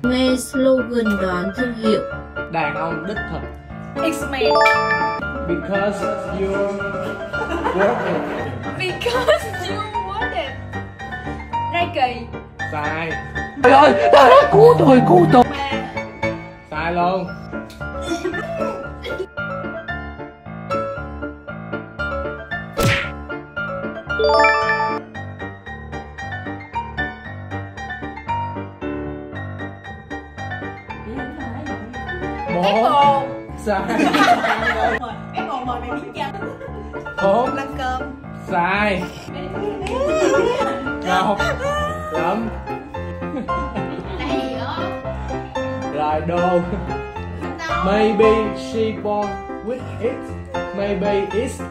Nghe slogan đoán thương hiệu. Đàn ông đích thực. X-Men. Because you worth it. Because you want it. Nike. Sai. Trời ơi, cứu tôi. Sai luôn. Apple. Sai. Apple mời mày miếng chanh. 4. Lăn cơm. Sai. 1. Lắm. Rồi đồ. Maybe she born with it. Maybe it's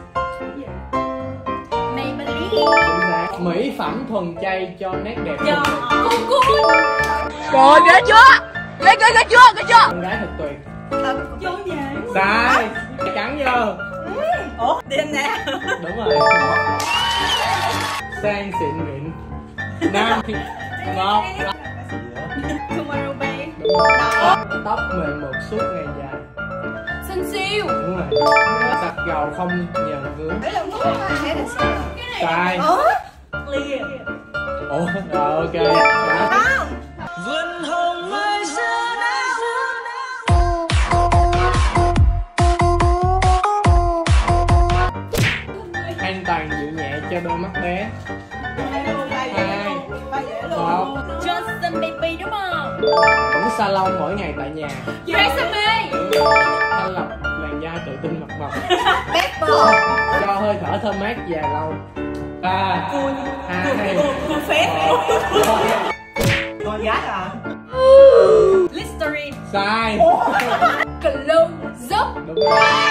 Maybelline. mỹ phẩm thuần chay cho nét đẹp. Rồi, ghê chưa? Ghê chưa? Con gái thật tuyệt. Vô về. Sai. Cắn vô. Ủa, đi anh nè. Đúng rồi. Sang xịn mịn. 5. 1. Tomorrow Bay. Đúng rồi. Tóc mềm mượt suốt ngày dài. Sunsilk. Đúng rồi. Sạch gầu không nhờn vướng. Đấy là nước hoa. Đấy là sao? Sai. Clear. Ủa, rồi ok. Đó. Vườn hồng mai xưa An toàn dịu nhẹ cho đôi mắt bé. 2. 1. Johnson Baby đúng không? Cũng salon mỗi ngày tại nhà. Tresemme. Thanh lọc làn da tự tin mặt mộc. Pepper. Cho hơi thở thơm mát dài lâu. 3. 2. Cua phép. 1. Con gái à? Listerine. Sai. Cologne giúp. Đúng rồi.